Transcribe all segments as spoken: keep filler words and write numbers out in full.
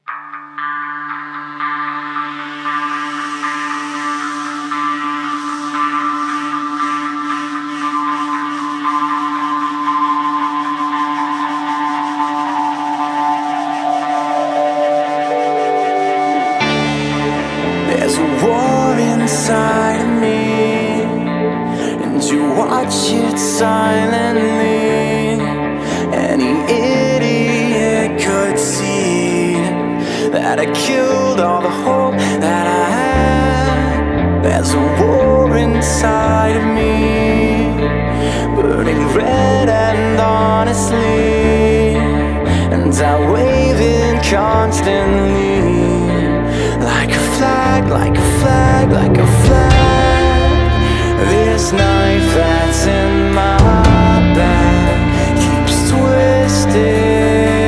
There's a war inside of me, and you watch it silently. Any idiot could see that I killed all the hope that I had. There's a war inside of me, burning red and honestly, and I wave it constantly, like a flag, like a flag, like a flag. This knife that's in my back keeps twisting.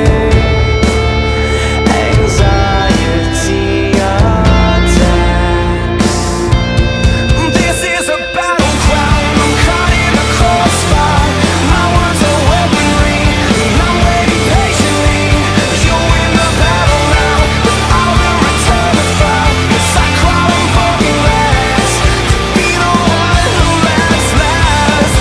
Anxiety attacks. This is a battleground. I'm caught in a crossfire. My words are weaponry, and I'm waiting patiently. You win the battle now, but I will return the fire. 'Cause I crawl on broken glass to be the one who lasts last.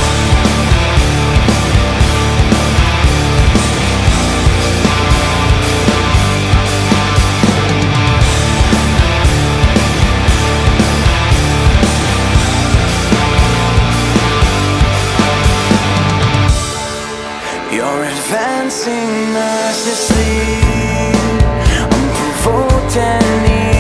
You're advancing mercilessly, unprovoked and